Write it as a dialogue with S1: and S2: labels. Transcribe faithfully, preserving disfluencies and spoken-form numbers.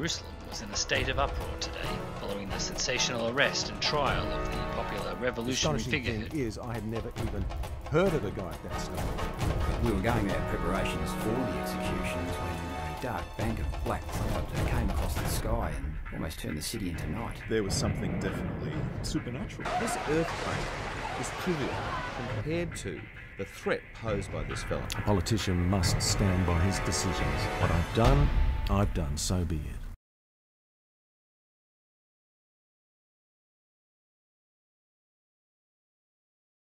S1: Jerusalem was in a state of uproar today, following the sensational arrest and trial of the popular revolutionary figure.
S2: The is, I had never even heard of a guy at that stage.
S3: We were going about preparations for the executions when a dark bank of black clouds came across the sky and almost turned the city into night.
S4: There was something definitely supernatural.
S5: This earthquake is trivial compared to the threat posed by this fella.
S2: A politician must stand by his decisions. What I've done, I've done, so be it.